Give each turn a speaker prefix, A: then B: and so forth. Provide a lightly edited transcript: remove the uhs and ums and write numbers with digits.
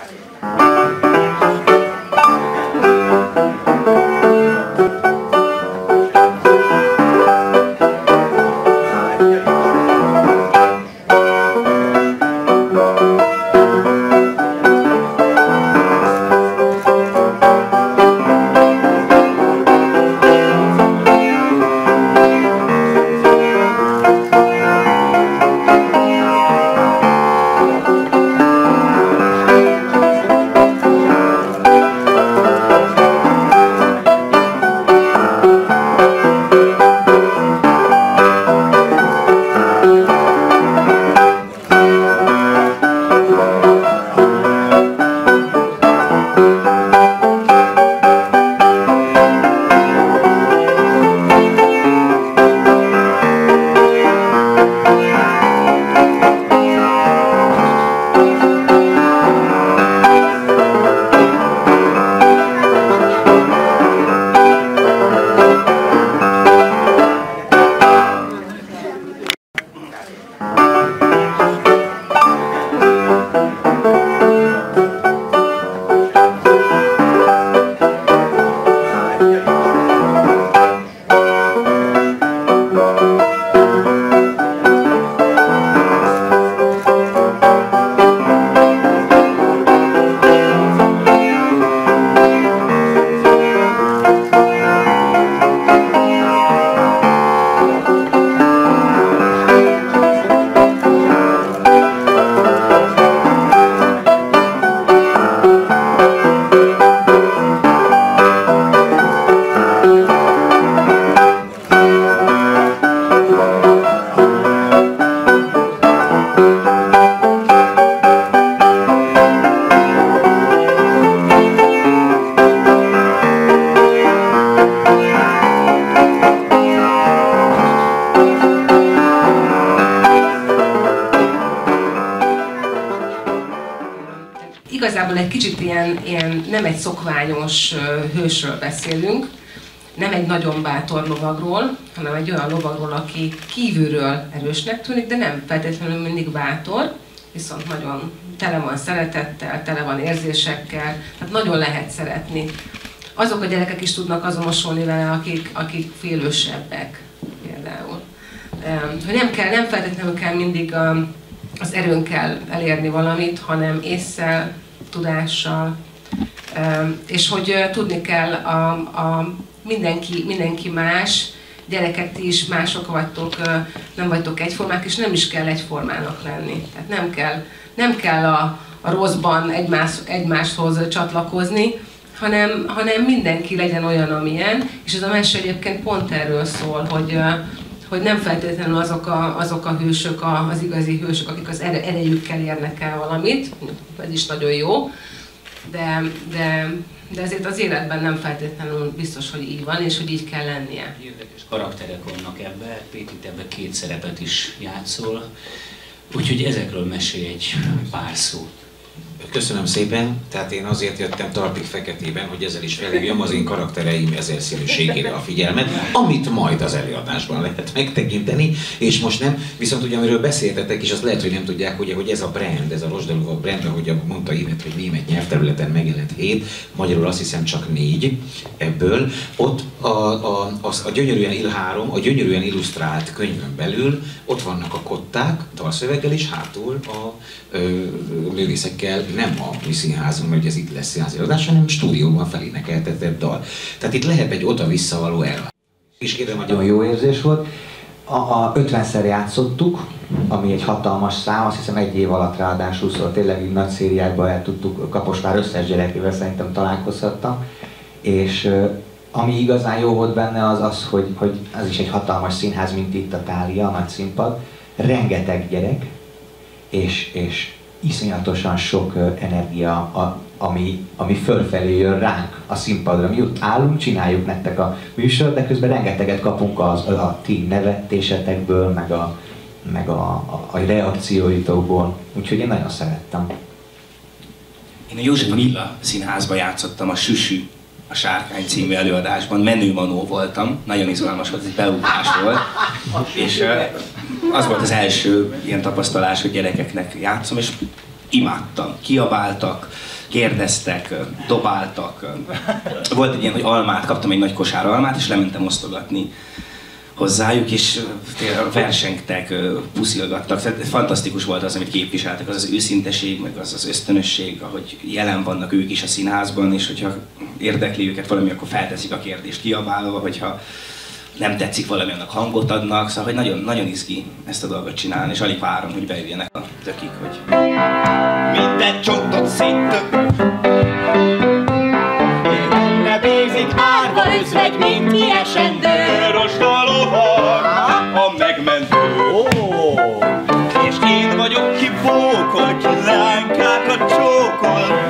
A: Igazából egy kicsit ilyen nem egy szokványos hősről beszélünk, nem egy nagyon bátor lovagról, hanem egy olyan lovagról, aki kívülről erősnek tűnik, de nem feltétlenül mindig bátor, viszont nagyon tele van szeretettel, tele van érzésekkel, tehát nagyon lehet szeretni. Azok a gyerekek is tudnak azonosulni vele, akik félősebbek például. Hogy nem feltétlenül kell mindig az erőnkkel elérni valamit, hanem ésszel, tudással, és hogy tudni kell mindenki más, gyerekek, ti is mások vagytok, nem vagytok egyformák, és nem is kell egyformának lenni. Tehát nem kell a rosszban egymáshoz csatlakozni, hanem mindenki legyen olyan, amilyen, és ez a mese egyébként pont erről szól, hogy nem feltétlenül azok a hősök, az igazi hősök, akik az erejükkel érnek el valamit, ez is nagyon jó, de ezért az életben nem feltétlenül biztos, hogy így van, és hogy így kell lennie.
B: Érdekes karakterek vannak ebben, Péti ebben 2 szerepet is játszol, úgyhogy ezekről mesélj egy pár szót.
C: Köszönöm szépen, tehát én azért jöttem Talpig Feketében, hogy ezzel is felhívjam az én karaktereim ezerszínűségére a figyelmet, amit majd az előadásban lehet megtekinteni, és most nem, viszont ugye amiről beszéltetek, és azt lehet, hogy nem tudják, ugye, hogy ez a brand, ez a Rozsdalova brand, ahogy mondta Ivet, hogy német nyelvterületen megjelent 7, magyarul azt hiszem csak 4 ebből, ott a gyönyörűen Il3, a gyönyörűen illusztrált könyvön belül, ott vannak a kották, dalszöveggel, és hátul a művészekkel, nem a mi színházunk, mert ez itt lesz színháziradás, hanem stúdióban felénekeltetett dal. Tehát itt lehet egy oda-vissza való el. És kérem,
D: nagyon jó érzés volt. A 50-szer játszottuk, ami egy hatalmas szám, azt hiszem 1 év alatt ráadásul, szóval tényleg nagy szériákban el tudtuk, Kaposvár összes gyerekével szerintem találkozhattam. És ami igazán jó volt benne az az, hogy az is egy hatalmas színház, mint itt a Thália, a nagy színpad. Rengeteg gyerek, és iszonyatosan sok energia, ami fölfelé jön ránk a színpadra. Mi ott állunk, csináljuk nektek a műsor, de közben rengeteget kapunk a ti nevetésetekből, meg a reakcióitokból. Úgyhogy én nagyon szerettem.
E: Én a József Attila Színházban játszottam a Süsű, a Sárkány című előadásban, menümanó voltam, nagyon izgalmas volt, ez egy beugrás volt, és az volt az első ilyen tapasztalás, hogy gyerekeknek játszom, és imádtam. Kiabáltak, kérdeztek, dobáltak. Volt egy ilyen, hogy almát, kaptam egy nagy kosár almát, és lementem osztogatni hozzájuk, és versengtek, puszilgattak. Tehát fantasztikus volt az, amit képviseltek, az őszinteség, meg az ösztönösség, ahogy jelen vannak ők is a színházban, és hogyha érdekli őket valami, akkor felteszik a kérdést kiabálva, hogyha nem tetszik valami, annak hangot adnak, szóval hogy nagyon, nagyon izgi ezt a dolgot csinálni, és alig várom, hogy beüljenek a tökik, hogy minden csontot széttök.
F: Ne bízik árva özvegy, mint kiesendő.
G: Rosta lovag, a megmentő. És én vagyok, ki bókol, ki lánkákat csókol.